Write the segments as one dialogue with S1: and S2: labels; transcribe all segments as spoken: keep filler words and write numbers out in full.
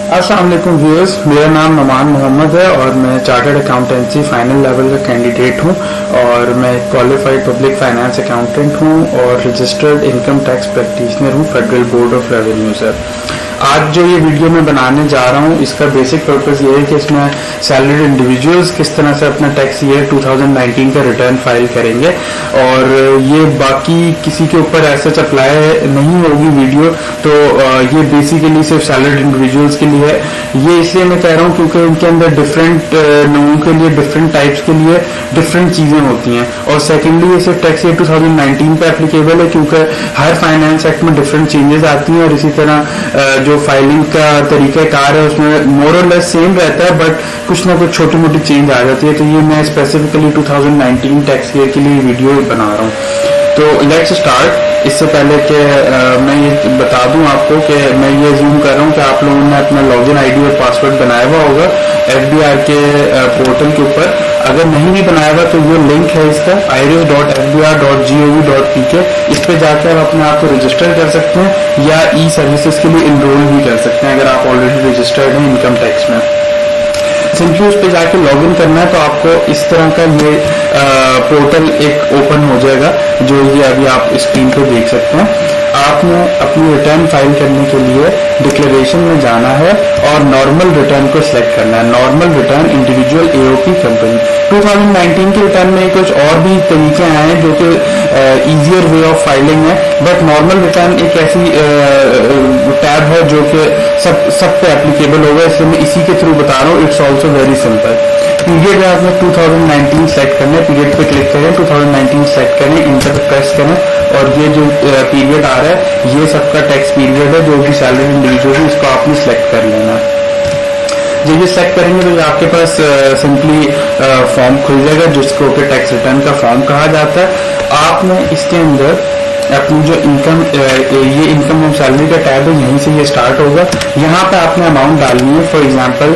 S1: अस्सलाम वालेकुम व्यूअर्स, मेरा नाम नमान मोहम्मद है और मैं चार्टर्ड अकाउंटेंसी फाइनल लेवल का कैंडिडेट हूं और मैं क्वालिफाइड पब्लिक फाइनेंस अकाउंटेंट हूं और रजिस्टर्ड इनकम टैक्स प्रैक्टिशनर हूं federal board of revenue sir. आज जो ये वीडियो मैं बनाने जा रहा हूँ इसका बेसिक पर्पस ये है कि इसमें सैलरीड इंडिविजुअल्स किस तरह से अपना tax year two thousand nineteen का रिटर्न फाइल करेंगे और ये बाकी किसी के ऊपर ऐसा अप्लाई नहीं होगी वीडियो, तो ये बेसिकली सिर्फ सैलरीड इंडिविजुअल्स के लिए है। ये इसलिए मैं कह रहा हूँ क्योंकि इनके अंदर डिफरेंट लोगों के लिए डिफरेंट टाइप्स के लिए डिफरेंट चीजें होती हैं और सेकेंडली ये सिर्फ tax year two thousand nineteen पे एप्लीकेबल है क्योंकि हर फाइनेंस एक्ट में डिफरेंट चेंजेस आती हैं और इसी तरह जो फाइलिंग का तरीका कार है उसमें मोर और लेस सेम रहता है, बट कुछ ना कुछ छोटी मोटी चेंज आ जाती है। तो ये मैं specifically two thousand nineteen tax year के लिए वीडियो बना रहा हूँ। तो लेट्स स्टार्ट। इससे पहले कि मैं ये बता दूं आपको कि मैं ये जूम कर रहा हूँ कि आप लोगों ने अपना लॉगिन आईडी और पासवर्ड बनाया हुआ होगा एफ बी आर के पोर्टल के ऊपर। अगर नहीं भी बनाया हुआ तो ये लिंक है इसका IRIS dot F B R dot G O V dot P K, इस पे जाकर आप अपने आप को रजिस्टर कर सकते हैं या ई सर्विसेज के लिए इनरोल भी कर सकते हैं अगर आप ऑलरेडी रजिस्टर्ड हैं इनकम टैक्स में। सिंपली उस पर जाके लॉगिन करना है तो आपको इस तरह का ये पोर्टल एक ओपन हो जाएगा जो ये अभी आप स्क्रीन पे देख सकते हैं। आपने अपनी रिटर्न फाइल करने के लिए डिक्लेरेशन में जाना है और नॉर्मल रिटर्न को सिलेक्ट करना है। Normal return individual AOP company two thousand nineteen के रिटर्न में कुछ और भी तरीके आए हैं जो कि इजियर वे ऑफ फाइलिंग है, बट नॉर्मल रिटर्न एक ऐसी टैब है जो कि सब सब पे एप्लीकेबल होगा, इसलिए मैं इसी के थ्रू बता रहा हूँ। It's also very simple. Period है आपने टू थाउजेंड नाइनटीन सेलेक्ट करना है, पीरियड पे क्लिक करें, टू थाउजेंड नाइनटीन सेलेक्ट करें, इंटर पे प्रेस करें और ये जो पीरियड आ रहा है ये सबका टैक्स पीरियड है जो भी सैलरी इंडिविजुअल है इसको आपने सेलेक्ट कर लेना। जब ये सेलेक्ट करेंगे तो आपके पास सिंपली फॉर्म खुल जाएगा जिसको कि टैक्स रिटर्न का फॉर्म कहा जाता है। आपने इसके अंदर अपनी जो इनकम ये इनकम एंड सैलरी का टैब है यहीं से ये स्टार्ट होगा। यहाँ पे आपने अमाउंट डालनी है। फॉर एग्जांपल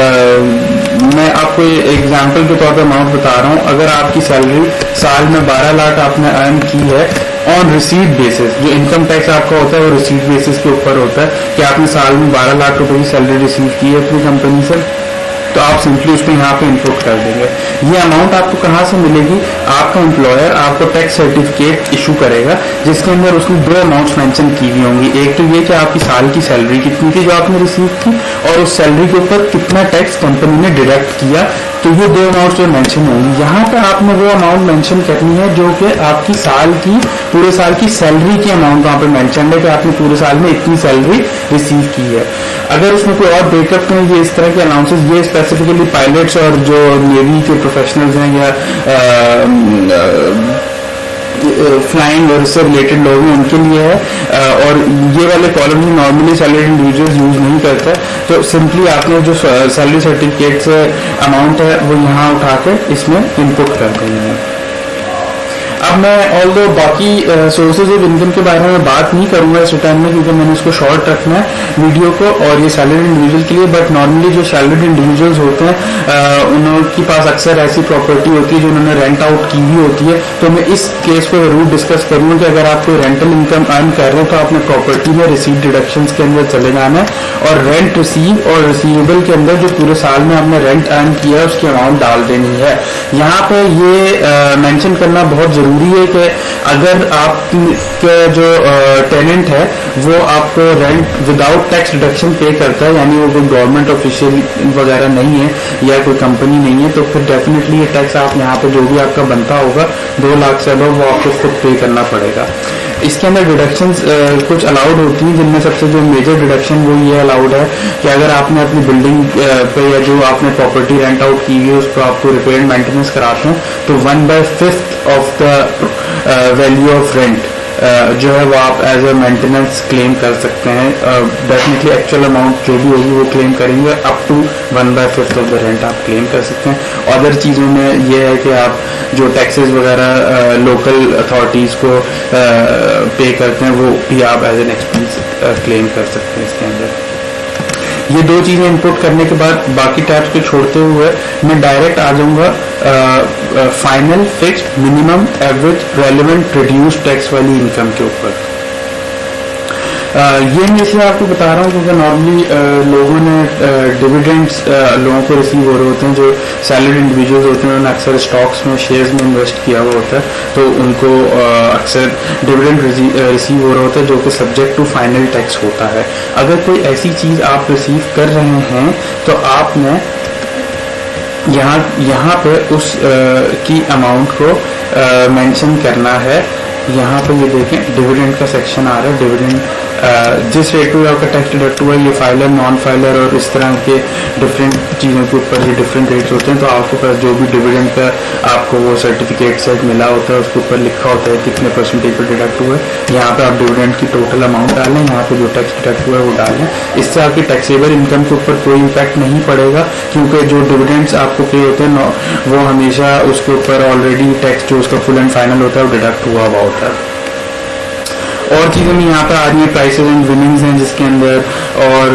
S1: मैं आपको एग्जांपल के तौर पे अमाउंट बता रहा हूँ। अगर आपकी सैलरी साल में बारह लाख आपने अर्न की है ऑन रिसीट बेसिस, जो इनकम टैक्स आपका होता है वो रिसीट बेसिस के ऊपर होता है कि आपने साल में बारह लाख रुपए की सैलरी रिसीव की है अपनी कंपनी से, तो आप सिंपली उसमें यहाँ पे इनपुट कर देंगे। ये अमाउंट आपको कहाँ से मिलेगी? आपका एम्प्लॉयर आपको टैक्स सर्टिफिकेट इशू करेगा जिसके अंदर उसने दो अमाउंट्स मेंशन की हुई होंगी। एक तो ये कि आपकी साल की सैलरी कितनी थी जो आपने रिसीव की और उस सैलरी के ऊपर कितना टैक्स कंपनी ने डिडक्ट किया, तो ये दो अमाउंट जो मेंशन होंगी। यहाँ पे आपने वो अमाउंट मेंशन करनी है जो कि आपकी साल की पूरे साल की सैलरी की अमाउंट वहां पे मेंशन है कि आपने पूरे साल में इतनी सैलरी रिसीव की है। अगर उसमें कोई और ब्रेकअप में ये इस तरह के अनाउंसेस ये स्पेसिफिकली पायलट्स और जो नेवी के प्रोफेशनल्स हैं या फ्लाइंग और इससे रिलेटेड लोग हैं उनके लिए है और ये वाले column normally salary individuals use नहीं करता, तो सिंपली आपने जो सैलरी सर्टिफिकेट से अमाउंट है वो यहाँ उठा के इसमें इनपुट कर देनी है। अब मैं ऑल दो बाकी सोर्सेज ऑफ इनकम के बारे में बात नहीं करूंगा इस रिटर्न में क्योंकि मैंने इसको शॉर्ट रखना है वीडियो को और ये सैलरीड इंडिविजुअल के लिए। बट नॉर्मली जो सैलरीड इंडिविजुअल्स होते हैं उनके पास अक्सर ऐसी प्रॉपर्टी होती है जो उन्होंने रेंट आउट की हुई होती है, तो मैं इस केस को जरूर डिस्कस करूंगा कि अगर आप कोई रेंटल इनकम अर्न कर रहे हैं तो आपने प्रॉपर्टी में रिसीव डिडक्शन के अंदर चले जाना है और रेंट रिसीव और रिसीवेबल के अंदर जो पूरे साल में आपने रेंट अर्न किया है उसकी अमाउंट डाल देनी है। यहाँ पे ये मेंशन करना बहुत जरूरी है कि अगर आपके जो टेनेंट है वो आपको रेंट विदाउट टैक्स डिडक्शन पे करता है, यानी वो कोई गवर्नमेंट ऑफिशियल वगैरह नहीं है या कोई कंपनी नहीं है, तो फिर डेफिनेटली ये टैक्स आप यहाँ पे जो भी आपका बनता होगा दो लाख से अब वो आपको खुद पे करना पड़ेगा। इसके अंदर डिडक्शंस कुछ अलाउड होती हैं जिनमें सबसे जो मेजर डिडक्शन वो ये अलाउड है कि अगर आपने अपनी बिल्डिंग पे या जो आपने प्रॉपर्टी रेंट आउट की हुई है उसको आपको रिपेयर एंड मेंटेनेंस कराते हैं तो one by fifth of the value of rent जो है वो आप एज ए मेंटेनेंस क्लेम कर सकते हैं। डेफिनेटली एक्चुअल अमाउंट जो भी होगी वो क्लेम करेंगे up to one by fifth of the rent आप क्लेम कर सकते हैं। अदर चीज़ों में ये है कि आप जो टैक्सेस वगैरह लोकल अथॉरिटीज़ को पे करते हैं वो भी आप एज एन एक्सपेंस क्लेम कर सकते हैं इसके अंदर। ये दो चीजें इनपुट करने के बाद बाकी टैब्स को छोड़ते हुए मैं डायरेक्ट आ जाऊंगा final fixed minimum average relevant reduced tax वाली इनकम के ऊपर। ये मैं इसलिए आपको बता रहा हूँ क्योंकि नॉर्मली लोगों ने डिविडेंड्स लोगों को रिसीव हो रहे होते हैं, जो सैलरीड इंडिविजुअल्स होते हैं उन्होंने अक्सर स्टॉक्स में, शेयर्स में इन्वेस्ट किया हुआ होता है, तो उनको अक्सर डिविडेंड रिसीव हो रहा होता है जो कि सब्जेक्ट टू फाइनल टैक्स होता है। अगर कोई ऐसी चीज़ आप रिसीव कर रहे हैं तो आपने यहाँ यहाँ पे उस आ, की अमाउंट को मेंशन करना है। यहाँ पे ये देखें डिविडेंड का सेक्शन आ रहा है, डिविडेंड जिस रेट पे आपका टैक्स डिडक्ट हुआ, ये फाइलर, नॉन फाइलर और इस तरह के डिफरेंट चीज़ों के ऊपर ये डिफरेंट रेट्स होते हैं। तो आपके पास जो भी डिविडेंड का आपको वो सर्टिफिकेट सेट मिला होता है उसके ऊपर लिखा होता है कितने परसेंटेज पर डिडक्ट हुआ है। यहाँ पे आप डिविडेंड की टोटल अमाउंट डालें, यहाँ पे जो टैक्स डिडक्ट हुआ है वो डालें। इससे आपकी टैक्सेबल इनकम के ऊपर कोई इम्पैक्ट नहीं पड़ेगा, क्योंकि जो डिविडेंड्स आपको पे होते हैं वो हमेशा उसके ऊपर ऑलरेडी टैक्स जो उसका फुल एंड फाइनल होता है वो डिडक्ट हुआ हुआ होता है। और चीज़ें भी यहाँ पर आ रही है, प्राइसेस एंड विनिंग्स हैं जिसके अंदर, और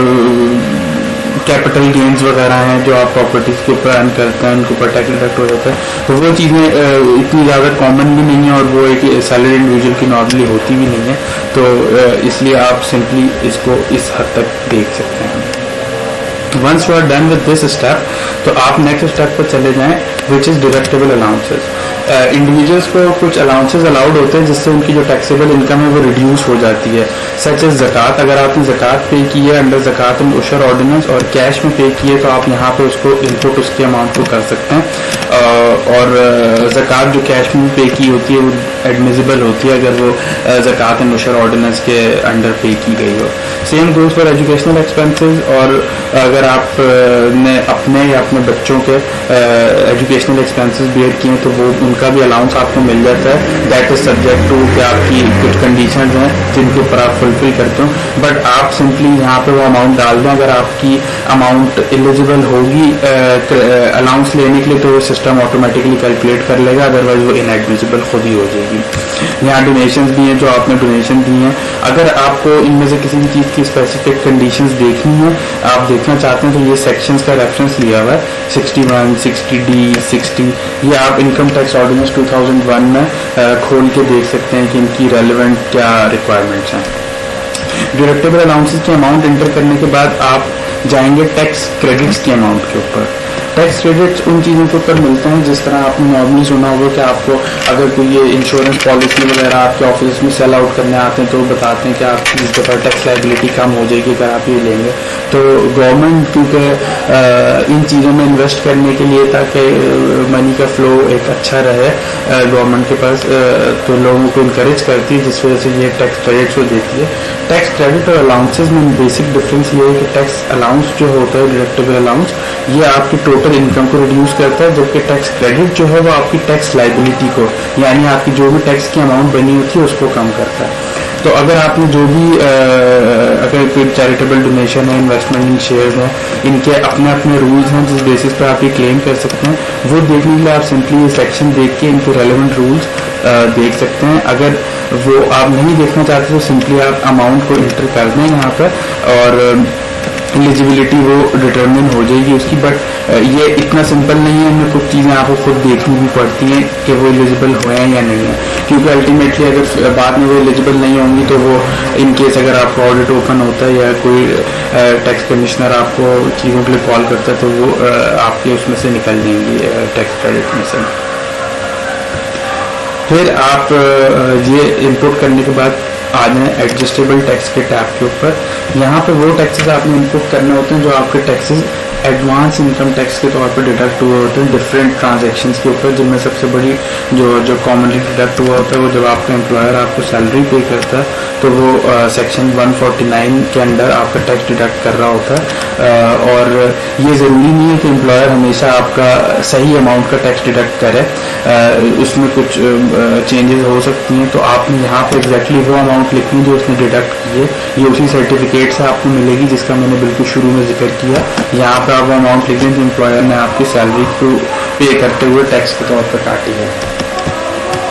S1: कैपिटल गेन्स वगैरह हैं जो आप प्रॉपर्टीज के ऊपर अर्न करते हैं उनके ऊपर टैक्स डिडक्ट हो जाता है। तो वो चीज़ें इतनी ज़्यादा कॉमन भी नहीं है और वो एक सैलरी इंडिविजुअल की नॉर्मली होती भी नहीं है, तो इसलिए आप सिंपली इसको इस हद तक देख सकते हैं। Once you are done with this step तो आप नेक्स्ट स्टेप पर चले जाएं, which is deductible allowances. Individuals को कुछ अलाउंसेस अलाउड होते हैं जिससे उनकी जो टैक्सेबल इनकम है वो रिड्यूस हो जाती है, सच एज ज़कात। अगर आपने ज़कात पे की है under Zakat and Ushr ordinance और कैश में पे की है तो आप यहाँ पे उसको इनपुट उसके अमाउंट को कर सकते हैं। और ज़कात जो कैश में पे की होती है वो एडमिजिबल होती है अगर वो ज़कात एंड उशर ऑर्डिनेंस के अंडर पे की गई हो। Same goes for educational expenses, और अगर आप ने अपने या अपने बच्चों के एजुकेशनल एक्सपेंसेस बेयर किए तो वो उनका भी अलाउंस आपको मिल जाता है। दैट इज सब्जेक्ट टू कि आपकी कुछ कंडीशंस हैं जिनके ऊपर आप फुलफिल करते हो, बट आप सिंपली यहाँ पे वो अमाउंट डाल दें। अगर आपकी अमाउंट एलिजिबल होगी अलाउंस लेने के लिए तो वो सिस्टम ऑटोमेटिकली कैलकुलेट कर लेगा, अदरवाइज वो इनएडमिसिबल खुद ही हो जाएगी। यहाँ डोनेशंस भी हैं जो आपने डोनेशन दी हैं। अगर आपको इनमें से किसी भी चीज़ की स्पेसिफिक कंडीशंस देखनी है, आप देखना चाहते हैं तो ये सेक्शंस का रेफरेंस लिया हुआ है sixty one, sixty D, sixty, ये आप income tax ordinance two thousand one में खोल के देख सकते हैं कि इनकी रेलेवेंट क्या रिक्वायरमेंट्स हैं। डिडक्टेबल अलाउंसेस की अमाउंट एंटर करने के बाद आप जाएंगे टैक्स क्रेडिट्स की अमाउंट के ऊपर। टैक्स क्रेडिट्स उन चीज़ों के ऊपर मिलते हैं जिस तरह आपने नॉर्मली सुना होगा कि आपको अगर कोई ये इंश्योरेंस पॉलिसी वगैरह आपके ऑफिस में सेल आउट करने आते हैं तो बताते हैं कि आपकी इस दफ़ा टैक्स लायबिलिटी कम हो जाएगी अगर आप ये लेंगे। तो गवर्नमेंट क्योंकि इन चीज़ों में इन्वेस्ट करने के लिए ताकि मनी का फ्लो एक अच्छा रहे गवर्नमेंट के पास, तो लोगों को इनकरेज करती है, जिस वजह से ये टैक्स क्रेडिट्स को देती है। टैक्स क्रेडिट और अलाउंसेज में बेसिक डिफरेंस ये है कि टैक्स अलाउंस जो होता है डिडक्टेबल अलाउंस ये आपकी टोटल इनकम को रिड्यूस करता है, जबकि टैक्स क्रेडिट जो है वो आपकी टैक्स लायबिलिटी को, यानी आपकी जो भी टैक्स की अमाउंट बनी होती है उसको कम करता है। तो अगर आपने जो भी आ, अगर कोई चैरिटेबल डोनेशन है, इन्वेस्टमेंट इन शेयर्स हैं, इनके अपने अपने रूल्स हैं जिस बेसिस पर आप ये क्लेम कर सकते हैं, वो देखने के लिए आप सिंपली ये सेक्शन देख के इनके रेलेवेंट रूल्स देख सकते हैं। अगर वो आप नहीं देखना चाहते तो सिंपली आप अमाउंट को इंटर कर दें यहाँ पर और एलिजिबिलिटी वो डिटरमिन हो जाएगी उसकी। बट ये इतना सिंपल नहीं है, इनमें कुछ चीज़ें आपको खुद देखनी भी पड़ती हैं कि वो एलिजिबल हुए हैं या नहीं है, क्योंकि अल्टीमेटली अगर बाद में वो एलिजिबल नहीं होंगी तो वो इन केस अगर आपको ऑडिट ओपन होता है या कोई टैक्स कमिश्नर आपको चीज़ों के लिए कॉल करता है तो वो आपके उसमें से निकल जाएंगी टैक्स क्रेडिट में से। फिर आप ये इनपुट करने के बाद आ जाए एडजस्टेबल टैक्स के टैब के ऊपर। यहाँ पे वो टैक्सेस आपने इनपुट करने होते हैं जो आपके टैक्सेस एडवांस इनकम टैक्स के तौर पर डिडक्ट हुए होते हैं डिफरेंट ट्रांजैक्शंस के ऊपर, जिनमें सबसे बड़ी जो जो कॉमनली डिडक्ट हुआ होता है वो जब आपका एम्प्लॉयर आपको सैलरी पे करता है तो वो सेक्शन वन फोर्टी नाइन के अंडर आपका टैक्स डिडक्ट कर रहा होता है। आ, और ये ज़रूरी नहीं है कि एम्प्लॉयर हमेशा आपका सही अमाउंट का टैक्स डिडक्ट करे, आ, उसमें कुछ चेंजेस हो सकती हैं। तो आपने यहाँ पर एग्जैक्टली वो अमाउंट लिखनी जो उसने डिडक्ट की है, ये उसी सर्टिफिकेट से आपको मिलेगी जिसका मैंने बिल्कुल शुरू में जिक्र किया। यहाँ पर आप वो अमाउंट लिख दें जो एम्प्लॉयर ने आपकी सैलरी को पे करते हुए टैक्स के तौर पर काटी है।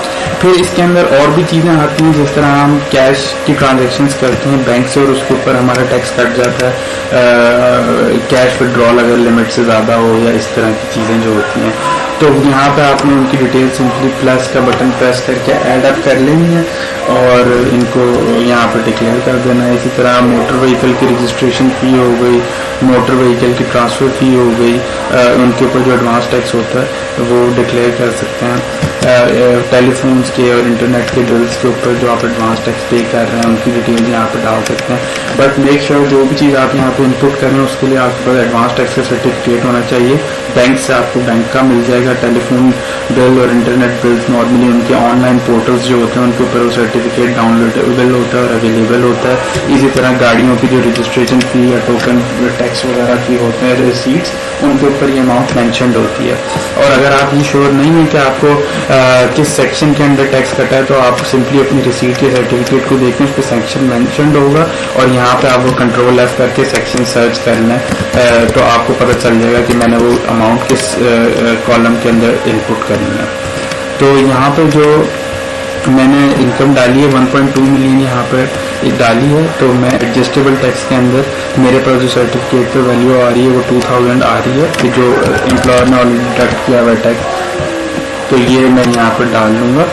S1: फिर इसके अंदर और भी चीज़ें आती हैं, जिस तरह हम कैश की ट्रांजैक्शंस करते हैं बैंक से और उसके ऊपर हमारा टैक्स कट जाता है, कैश विड्रॉल अगर लिमिट से ज़्यादा हो या इस तरह की चीज़ें जो होती हैं। तो यहाँ पे आपने उनकी डिटेल सिंपली प्लस का बटन प्रेस करके ऐड अप कर लेनी है और इनको यहाँ पे डिक्लेयर कर देना है। इसी तरह मोटर व्हीकल की रजिस्ट्रेशन फ़ी हो गई, मोटर व्हीकल की ट्रांसफ़र फ़ी हो गई, उनके ऊपर जो एडवांस टैक्स होता है वो डिक्लेयर कर सकते हैं। टेलीफोन्स के और इंटरनेट के बिल्स के ऊपर जो आप एडवांस टैक्स पे कर रहे हैं उनकी डिटेल यहाँ पे डाल सकते हैं। बट मेक श्योर जो भी चीज़ आप यहाँ पे इनपुट कर रहे हैं उसके लिए आपके पास एडवांस टैक्स का सर्टिफिकेट होना चाहिए। बैंक से आपको बैंक का मिल जाएगा। टेलीफोन बिल और इंटरनेट बिल्स नॉर्मली उनके ऑनलाइन पोर्टल्स जो होते हैं उनके ऊपर वो सर्टिफिकेट डाउनलोडेबल होता है और अवेलेबल होता है। इसी तरह गाड़ियों की जो रजिस्ट्रेशन फ़ी या टोकन टैक्स वगैरह की होते हैं रिसीट्स, उनके ऊपर ये अमाउंट मैंशनड होती है। और अगर आप ये श्योर नहीं है कि आपको आ, किस सेक्शन के अंदर टैक्स कटा है तो आप सिंपली अपनी रिसीट के सर्टिफिकेट को देखें, उस पर सेक्शन मैंशनड होगा और यहाँ पे आप वो कंट्रोल एफ करके सेक्शन सर्च कर लें तो आपको पता चल जाएगा कि मैंने वो अमाउंट किस कॉलम के अंदर इनपुट करनी है। तो यहाँ पे जो मैंने इनकम डाली है वन पॉइंट टू मिलियन यहाँ पर डाली है, तो मैं एडजस्टेबल टैक्स के अंदर मेरे पास जो सर्टिफिकेट पे वैल्यू आ रही है वो टू थाउजेंड आ रही है कि जो एम्प्लॉयर ने ऑलरेडी डिडक्ट किया हुआ टैक्स, तो ये मैं यहाँ पर डाल लूँगा।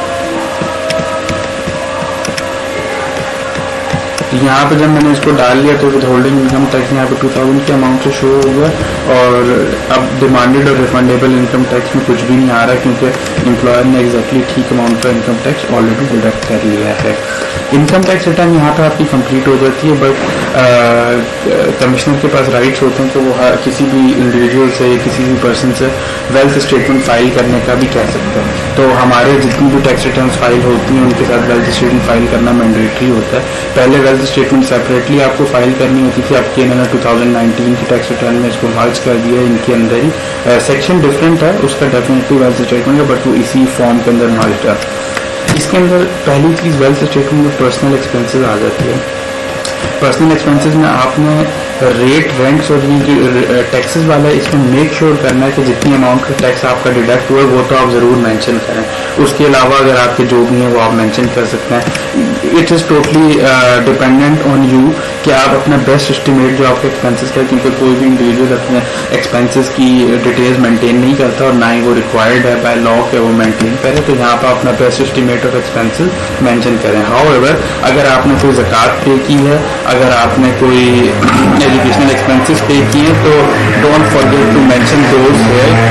S1: यहाँ पे जब मैंने इसको डाल लिया तो विद होल्डिंग इनकम टैक्स यहाँ पे टू थाउजेंड के अमाउंट से शो होगा और अब डिमांडेड और रिफंडेबल इनकम टैक्स में कुछ भी नहीं आ रहा क्योंकि एम्प्लॉयर ने एग्जैक्टली ठीक अमाउंट का इनकम टैक्स ऑलरेडी डिडक्ट कर लिया है। इनकम टैक्स रिटर्न यहाँ पे आपकी कंप्लीट हो जाती है, बट कमिश्नर के पास राइट्स होते हैं कि वो किसी भी इंडिविजुअल से किसी भी पर्सन से वेल्थ स्टेटमेंट फाइल करने का भी कह सकते हैं। तो हमारे जितनी भी टैक्स रिटर्न फाइल होती हैं उनके साथ वेल्थ स्टेटमेंट फाइल करना मैंडेटरी होता है। पहले वेल्थ स्टेटमेंट सेपरेटली आपको फाइल करनी होती थी, आपकी इन्होंने टू थाउजेंड नाइनटीन की टैक्स रिटर्न में इसको मर्ज कर दिया इनके अंदर ही। सेक्शन डिफरेंट है उसका डेफिनेटली वेल्थ स्टेटमेंट है, बट वो इसी फॉर्म के अंदर मर्ज है। इसके अंदर पहली चीज़ वेल्थ स्टेटमेंट में पर्सनल एक्सपेंसेस आ जाती है। पर्सनल एक्सपेंसेस में आपने रेट रेंट्स और ये टैक्सेस वाला है इसमें मेक श्योर करना है कि जितनी अमाउंट का टैक्स आपका डिडक्ट हुआ है वो तो आप ज़रूर मेंशन करें। उसके अलावा अगर आपके जो भी हैं वो आप मेंशन कर सकते हैं। It is totally dependent on you कि आप अपना बेस्ट एस्टिमेट जो आपके एक्सपेंसेस का, क्योंकि कोई भी इंडिविजुअल अपने एक्सपेंसेस की डिटेल्स मेंटेन नहीं करता और ना ही वो रिक्वायर्ड है बाय लॉ के वो मेंटेन करें, तो यहाँ पर अपना best estimate of expenses mention करें। हाउएवर अगर आपने कोई ज़कात पे की है, अगर आपने कोई एजुकेशनल एक्सपेंसेस पे किए हैं तो don't forget to mention those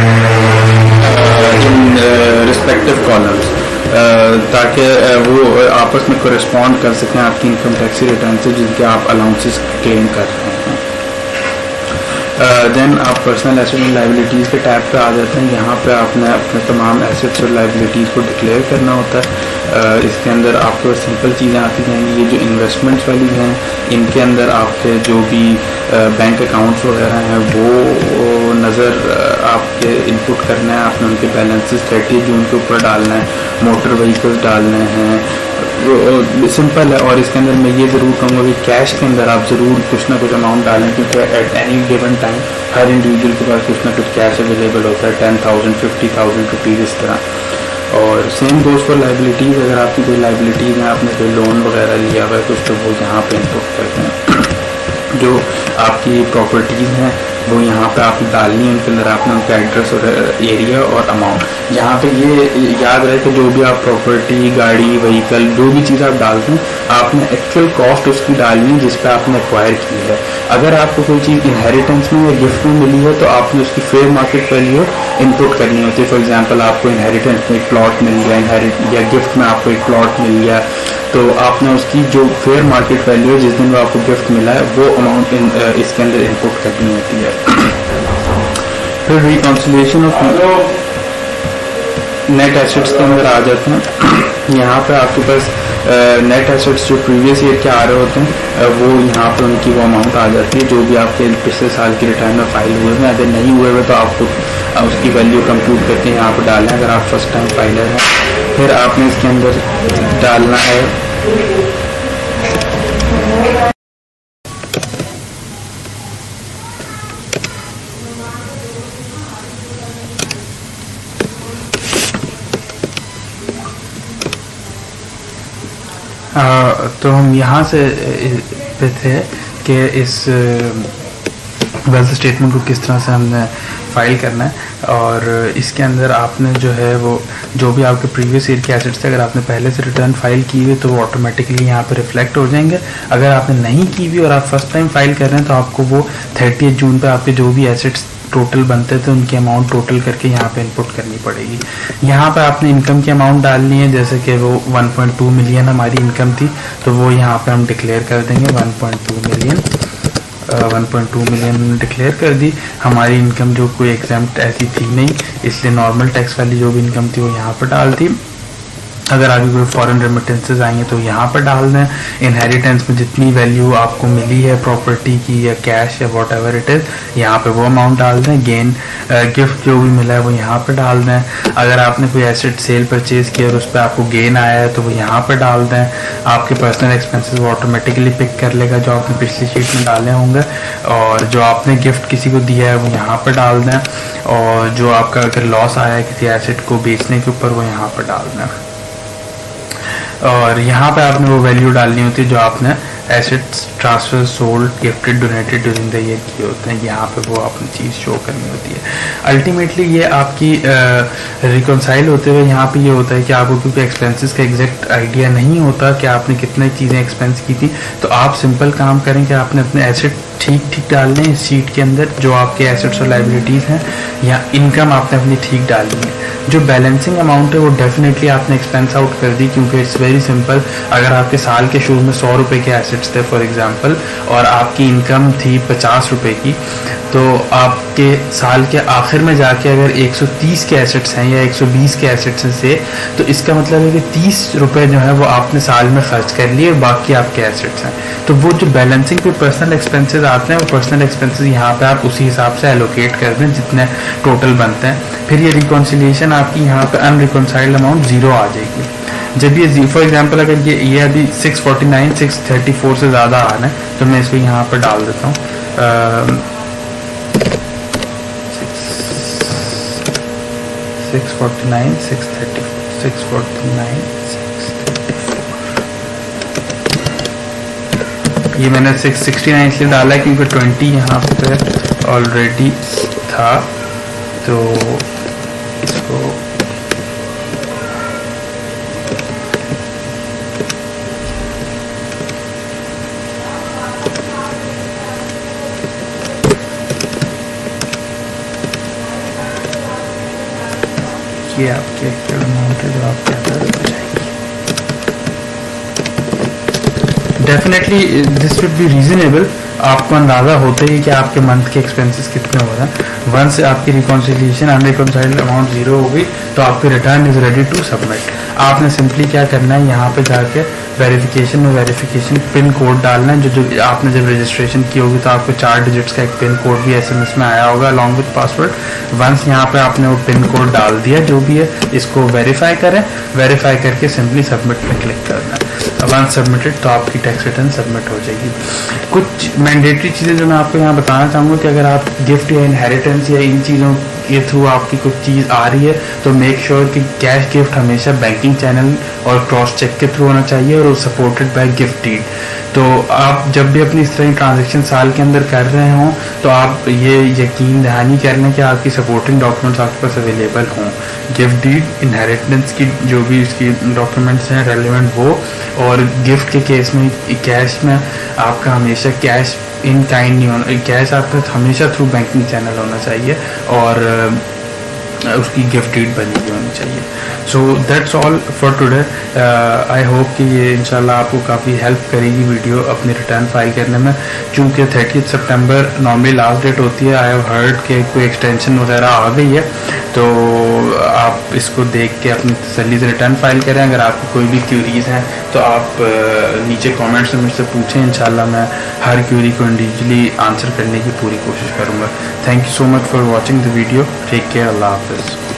S1: in respective columns ताकि वो आपस में कोरिस्पॉन्ड कर सकें आपकी इनकम टैक्स रिटर्न से जिनके आप अलाउंसेस क्लेम कर रहे हैं। देन uh, आप पर्सनल एसेट एंड लाइबिलिटीज़ के टैब पे आ जाते हैं। यहाँ पे आपने अपने तमाम एसेट्स और लाइबिलिटीज़ को डिक्लेयर करना होता है। uh, इसके अंदर आपको सिंपल चीज़ें आती जाएंगी। ये जो इन्वेस्टमेंट्स वाली हैं इनके अंदर आपके जो भी बैंक अकाउंट्स वगैरह हैं वो नज़र आपके इनपुट करना है। आपने उनके बैलेंसेस थर्टी जून के ऊपर डालना है, मोटर व्हीकल्स डालने हैं, सिंपल है। और इसके अंदर मैं ये ज़रूर कहूँगा कि कैश के अंदर आप ज़रूर कुछ ना कुछ अमाउंट डालें क्योंकि एट एनी गिवन टाइम हर इंडिविजुअल के पास कुछ ना कुछ कैश अवेलेबल होता है, ten thousand fifty thousand rupees इस तरह। और सेम गोज़ फॉर लाइबिलिटीज़, अगर आपकी कोई लाइबिलिटीज़ हैं, आपने कोई लोन वगैरह लिया हुआ है कुछ, तो वो यहाँ पे इनपुट करते हैं। जो आपकी प्रॉपर्टीज़ हैं वो यहाँ पे आपने डालनी है, उनके अंदर आपने उनका एड्रेस और एरिया और अमाउंट। यहाँ पे ये याद रहे कि जो भी आप प्रॉपर्टी, गाड़ी, व्हीकल, जो भी चीज़ आप डालते हैं आपने एक्चुअल कॉस्ट उसकी डालनी है जिस पे आपने एक्वायर की है। अगर आपको कोई चीज़ इनहेरिटेंस में या गिफ्ट में मिली है तो आपने उसकी फेयर मार्केट वैल्यू इनपुट करनी होती है। फॉर एग्जाम्पल आपको इनहेरिटेंस में एक प्लॉट मिल गया, इनहेरिट या गिफ्ट में आपको एक प्लॉट मिल गया, तो आपने उसकी जो फेयर मार्केट वैल्यू है जिस दिन वो आपको गिफ्ट मिला है वो अमाउंट इन, इसके अंदर इनपुट करनी होती है। फिर रिकॉन्सिलिएशन ऑफ नेट एसेट्स के अंदर आ जाते हैं। यहाँ पे आपके पास नेट एसेट्स जो प्रीवियस ईयर के आ रहे होते हैं वो यहाँ पे उनकी वो अमाउंट आ जाती है जो भी आपके पिछले साल की रिटर्न में फाइल हुए हैं। अगर नहीं हुए हुए तो आपको उसकी वैल्यू कंप्यूट करके यहाँ पे डालें अगर आप फर्स्ट टाइम फाइलर हैं। फिर आपने इसके अंदर डालना है तो हम यहाँ से पे थे कि इस वेल्थ स्टेटमेंट को किस तरह से हमने फाइल करना है, और इसके अंदर आपने जो है वो जो भी आपके प्रीवियस ईयर के एसेट्स थे अगर आपने पहले से रिटर्न फाइल की हुई तो वो ऑटोमेटिकली यहाँ पे रिफ्लेक्ट हो जाएंगे। अगर आपने नहीं की हुई और आप फर्स्ट टाइम फाइल कर रहे हैं तो आपको वो थर्टी जून पे आपके जो भी एसेट्स टोटल बनते थे उनकी अमाउंट टोटल करके यहाँ पे इनपुट करनी पड़ेगी। यहाँ पे आपने इनकम की अमाउंट डालनी है, जैसे कि वो वन पॉइंट टू मिलियन हमारी इनकम थी तो वो यहाँ पे हम डिक्लेयर कर देंगे one point two million one point two million declare कर दी। हमारी इनकम जो कोई एग्जाम्प्ट ऐसी थी नहीं, इसलिए नॉर्मल टैक्स वाली जो भी इनकम थी वो यहाँ पर डाल दी। अगर आगे कोई फॉरेन रेमिटेंसेज आएंगे तो यहाँ पर डाल दें। इनहेरिटेंस में जितनी वैल्यू आपको मिली है प्रॉपर्टी की या कैश या वॉट एवर इट इज़, यहाँ पे वो अमाउंट डाल दें। गेन गिफ्ट जो भी मिला है वो यहाँ पर डाल दें। अगर आपने कोई एसेट सेल परचेज किया और उस पर आपको गेन आया है तो वो यहाँ पर डाल दें। आपके पर्सनल एक्सपेंसेस वो ऑटोमेटिकली पिक कर लेगा जो आपने पिछली शीट में डाले होंगे, और जो आपने गिफ्ट किसी को दिया है वो यहाँ पर डाल दें, और जो आपका अगर लॉस आया है किसी एसेट को बेचने के ऊपर वो यहाँ पर डाल दें। और यहाँ पे आपने वो वैल्यू डालनी होती है जो आपने assets transfer sold gifted donated during the year किए होते हैं, यहाँ पे वो आपने चीज़ शो करनी होती है। अल्टीमेटली ये आपकी रिकॉन्साइल होते हुए यहाँ पे ये होता है कि आपको क्योंकि एक्सपेंसेस का एग्जैक्ट आइडिया नहीं होता कि आपने कितनी चीज़ें एक्सपेंस की थी, तो आप सिंपल काम करें कि आपने अपने एसेट ठीक ठीक डालने हैं इस शीट के अंदर, जो आपके एसेट्स और लाइबिलिटीज़ हैं या इनकम आपने अपनी ठीक डालनी है। जो बैलेंसिंग अमाउंट है वो डेफिनेटली आपने एक्सपेंस आउट कर दी, क्योंकि इट्स वेरी सिंपल। अगर आपके साल के शुरू में सौ रुपये के एसेट्स थे फॉर एग्जांपल और आपकी इनकम थी पचास रुपये की, तो आपके साल के आखिर में जाके अगर एक सौ तीस के एसेट्स हैं या एक सौ बीस के एसेट्स हैं से, तो इसका मतलब है कि तीस रुपये जो है वो आपने साल में खर्च कर लिए, बाकी आपके एसेट्स हैं। तो वो जो बैलेंसिंग पे पर्सनल एक्सपेंसेस आते हैं वो पर्सनल एक्सपेंसेस यहाँ पे आप उसी हिसाब से एलोकेट कर दें जितने टोटल बनते हैं। फिर ये रिकॉन्सिलिएशन आपकी यहाँ पे अनरिकॉन्साइल्ड अमाउंट जीरो आ जाएगी। जब ये फॉर एग्जांपल अगर ये ये अभी six forty nine six thirty four से ज़्यादा आ रहा है तो मैं इसको यहाँ पर डाल देता हूँ six forty nine six thirty six forty nine six thirty four. ये मैंने सिक्स सिक्सटी नाइन इसलिए डाला है क्योंकि ट्वेंटी यहाँ पे ऑलरेडी था, तो इसको ये आपके एक्चुअल अमाउंट है जो आपके अंदर हो जाएगी। Definitely this will be reasonable, आपको अंदाज़ा होता ही कि आपके मंथ के एक्सपेंसेस कितने हो रहे हैं। वंस आपकी रिकॉन्सिलिएशन अनरिकॉन्साइल्ड अमाउंट जीरो हो गई तो आपकी return is ready to submit. आपने सिंपली क्या करना है, यहाँ पे जाके वेरिफिकेशन में वेरिफिकेशन पिन कोड डालना है। जो जो आपने जब रजिस्ट्रेशन की होगी तो आपको चार डिजिट्स का एक पिन कोड भी एसएमएस में आया होगा अलॉन्ग विद पासवर्ड। वंस यहाँ पे आपने वो पिन कोड डाल दिया जो भी है, इसको वेरीफाई करें। वेरीफाई करके सिंपली सबमिट पे क्लिक करना है। वंस सबमिटेड तो आपकी टैक्स रिटर्न सबमिट हो जाएगी। कुछ मैंडेटरी चीज़ें जो मैं आपको यहाँ बताना चाहूँगा कि अगर आप गिफ्ट या इनहेरिटेंस या इन चीज़ों के थ्रू आपकी कुछ चीज़ आ रही है तो मेक श्योर कि कैश गिफ्ट हमेशा बैंकिंग चैनल और क्रॉस चेक के थ्रू होना चाहिए और सपोर्टेड बाय गिफ्ट डीड। तो आप जब भी अपनी इस तरह की ट्रांजेक्शन साल के अंदर कर रहे हों तो आप ये यकीन दहानी कर लें कि आपकी सपोर्टिंग डॉक्यूमेंट्स आपके पास अवेलेबल हों। गिफ्ट डीड, इनहेरिटेंस की जो भी इसकी डॉक्यूमेंट्स हैं रेलिवेंट वो, और गिफ्ट के केस में कैश में आपका हमेशा कैश इन काइंड नहीं होना, कैश आपका हमेशा थ्रू बैंकिंग चैनल होना चाहिए और उसकी गिफ्ट डीड बनी हुई होनी चाहिए। So that's all for today. I hope कि ये इंशाल्लाह आपको काफ़ी हेल्प करेगी वीडियो अपनी रिटर्न फाइल करने में। चूँकि थर्टी सितंबर नॉर्मली लास्ट डेट होती है, आई हैव हर्ड कि कोई एक्सटेंशन वगैरह आ गई है, तो आप इसको देख के अपनी तसल्ली से रिटर्न फाइल करें। अगर आपको कोई भी क्यूरीज हैं तो आप uh, नीचे कमेंट्स में मुझसे पूछें, इंशाल्लाह मैं हर क्यूरी को इंडिविजुअली आंसर करने की पूरी कोशिश करूँगा। Thank you so much for watching the video. Take care, अल्लाह हाफिज़।